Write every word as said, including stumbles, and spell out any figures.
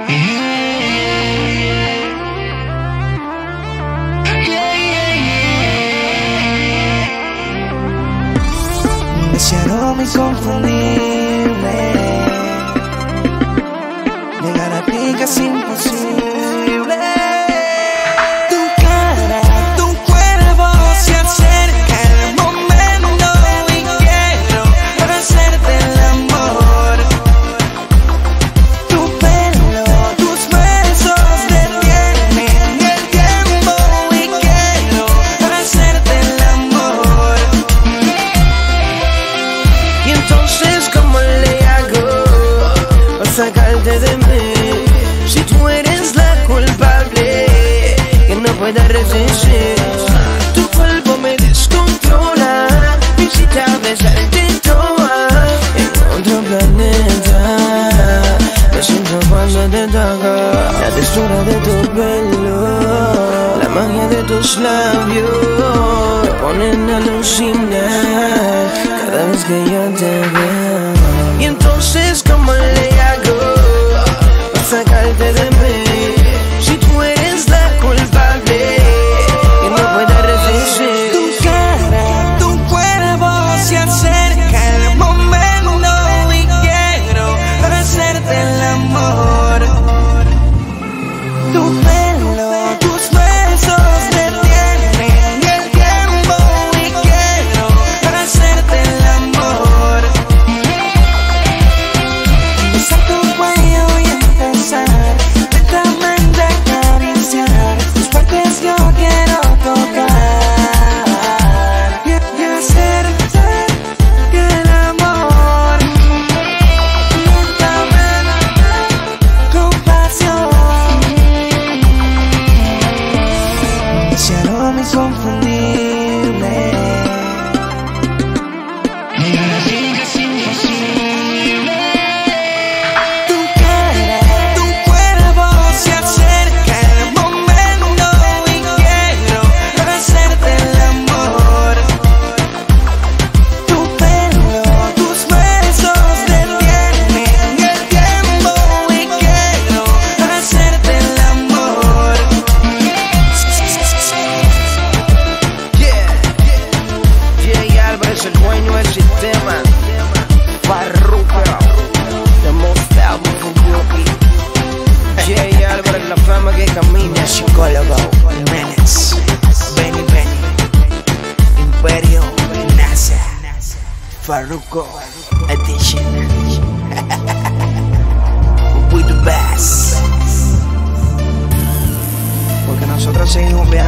Ese aroma inconfundible, llegar a ti casi imposible. Tu cara, tu cuerpo se acerca el momento y quiero hacerte el amor. Tu pelo, tus besos detienen el tiempo y quiero hacerte el amor. Y entonces, ¿cómo le hago para sacarte de mí? Si tú eres la culpable que no pueda resistir. Tu cuerpo me descontrola, me incita a besarte toda en otro planeta. Me siento cuando te toco, la textura de tu pelo, la magia de tus labios me ponen a alucinar cada vez que yo te veo. Y entonces, ¿cómo le hago para sacarte de mí? Si tú eres la culpable que no pueda resistir. Tu cara, tu cuerpo se acerca el momento y quiero hacerte el amor. Tu pelo, tus besos detienen el tiempo y quiero hacerte el amor. Besar tu cuello y empezar lentamente a acariciar tus partes, yo quiero tocar y, y hacerte el amor lentamente, con pasión. Ese aroma inconfundible, llegar así casi imposible. Tu cara, tu cuerpo se acerca el momento y quiero hacerte el amor. Tu pelo, tus besos detienen el tiempo y quiero hacerte el amor. Yeah, Jay Álvarez, el dueño del sistema. Farruko, the most powerful groupie. Jay Álvarez, la fama que camina. Psicólogo, Menes, Benny Benny, Imperio, NASA, Farruko Edition. We the best, porque nosotros seguimos viajando.